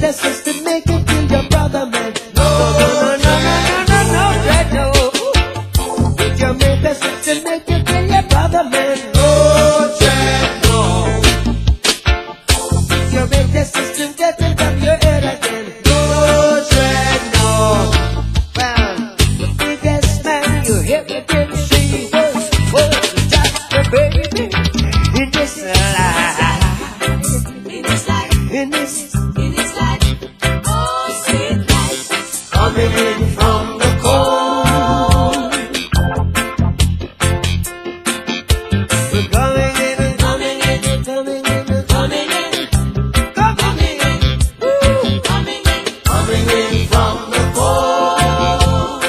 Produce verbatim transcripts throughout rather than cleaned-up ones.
the system make you kill your brother, man. No, no, no, no, no, no, no, no, no. Did you make the system make you kill your brother, man? No, Jack, no. Did you make the system get into your head again? No, Jack, no. Well, the biggest man you ever did see was, was just a baby in this life. In this life. In this in this life. Oh, sweet life. Coming in from the cold. We're coming in, coming in, coming in, coming in, coming in, Ooh. coming in, coming in from the cold.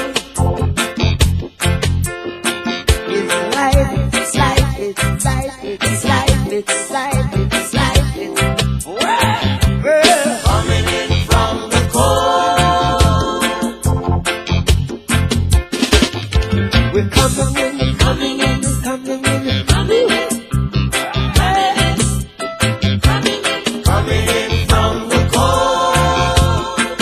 It's life, it's life, it's life, it's life, it's life, it's life, it's well, coming in from the cold. We're coming in, coming in, coming in, coming in. Coming in, coming in from the cold.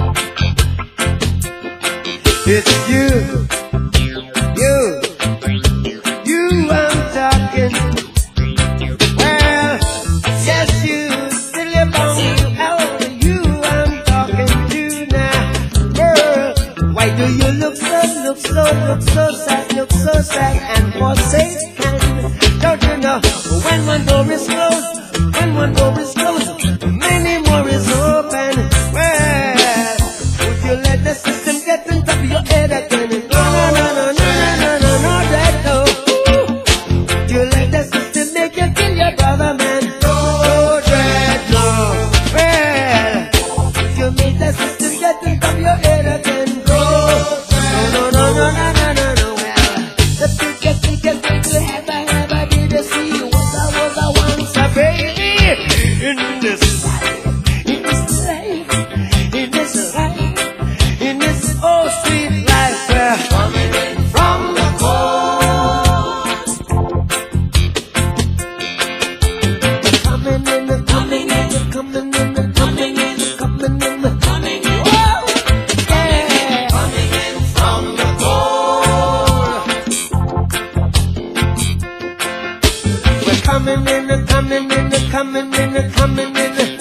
It's you, you, you I'm talking. Well, yes, you, silly bone, oh, you I'm talking to now. Girl, why do you look so, look so, look so sad, look so sad and forsaken? Don't you know, when one door is closed, when one door is closed, many more is open. Well, would you let the system get on top of your head again? No, no, no, no, no, no, no, no, no, that no. You let the system make you kill your brother, man. No, dread, no. Well, you make the system get on top of your head again. No, no, no, no, no, no, no, no. Well, the biggest, biggest thing you ever, ever did see was I was I once a baby in this life, in this life, in this life, in this oh sweet life. Well, coming in from the cold. Coming in, coming in, coming in, coming in, coming in, coming in. Whoa, yeah. Coming in from the cold. We're coming in, coming in, coming in, coming in.